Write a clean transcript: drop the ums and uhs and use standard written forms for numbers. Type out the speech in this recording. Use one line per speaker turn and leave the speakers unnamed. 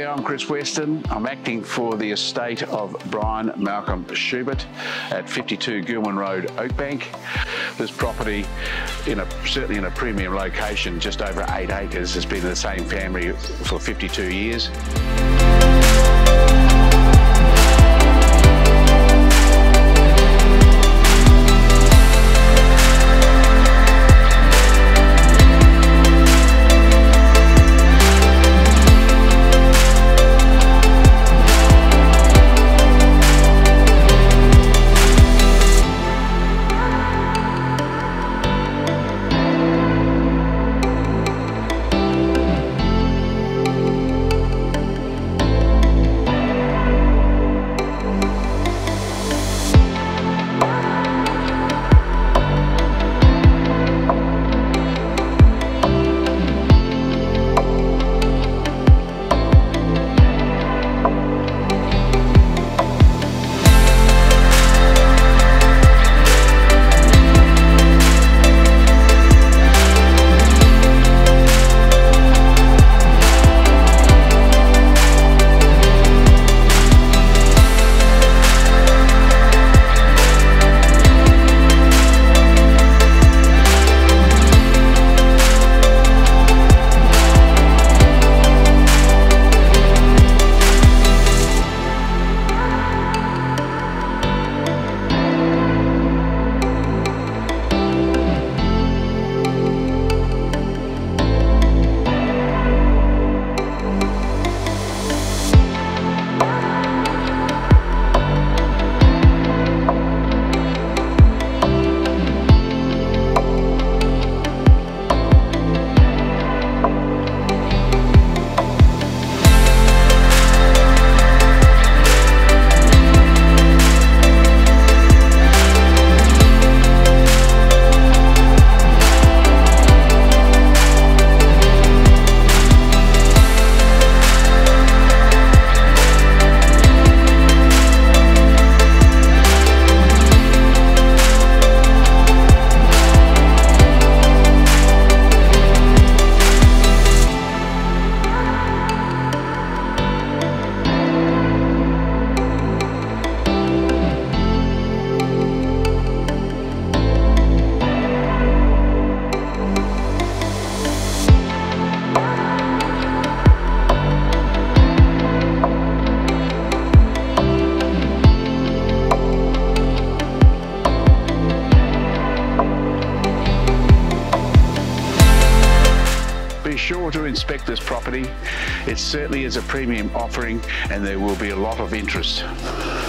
I'm Chris Weston. I'm acting for the estate of Brian Malcolm Schubert at 52 Gillman Road, Oakbank. This property, certainly in a premium location, just over 8 acres, has been in the same family for 52 years. Be sure to inspect this property. It certainly is a premium offering and there will be a lot of interest.